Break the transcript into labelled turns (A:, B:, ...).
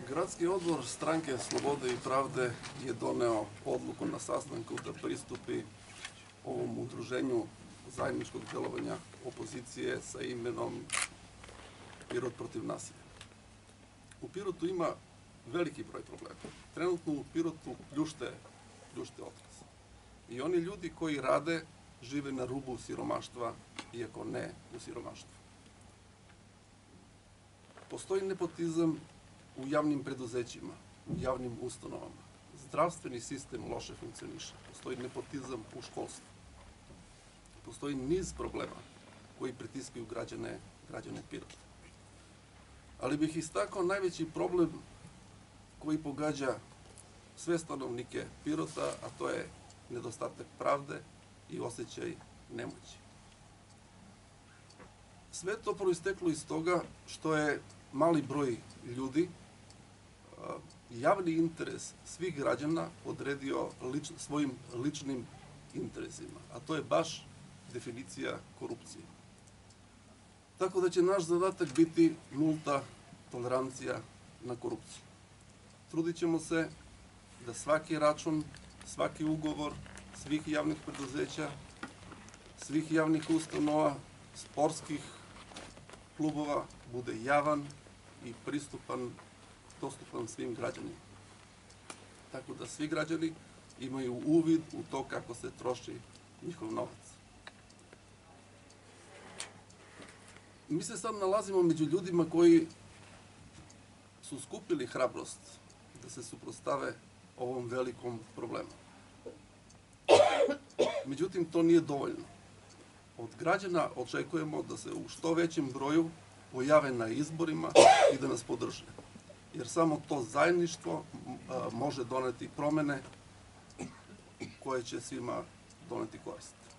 A: Gradski odbor Stranke Slobode i Pravde je doneo odluku na sastanku da pristupi ovom udruženju zajedničkog delovanja opozicije sa imenom Pirot protiv nasilja. U Pirotu ima veliki broj problema. Trenutno u Pirotu pljušte otkaz. I oni ljudi koji rade žive na rubu siromaštva, iako ne u siromaštvu. Postoji nepotizam u javnim preduzećima, u javnim ustanovama. Zdravstveni sistem loše funkcioniše. Postoji nepotizam u školstvu. Postoji niz problema koji pritiskaju građane Pirota. Ali bih istakao najveći problem koji pogađa sve stanovnike Pirota, a to je nedostatak pravde i osjećaj nemoći. Sve to proisteklo iz toga što je mali broj ljudi javni interes svih građana odredio svojim ličnim interesima, a to je baš definicija korupcije. Tako da će naš zadatak biti nulta tolerancija na korupciju. Trudit ćemo se da svaki račun, svaki ugovor svih javnih preduzeća, svih javnih ustanova, sportskih klubova bude javan i pristupan, dostupan svim građanima. Tako da svi građani imaju uvid u to kako se troši njihov novac. Mi se sad nalazimo među ljudima koji su skupili hrabrost da se suprotstave ovom velikom problemu. Međutim, to nije dovoljno. Od građana očekujemo da se u što većem broju pojave na izborima i da nas podrže. Jer samo to zajedništvo može doneti promene koje će svima doneti korist.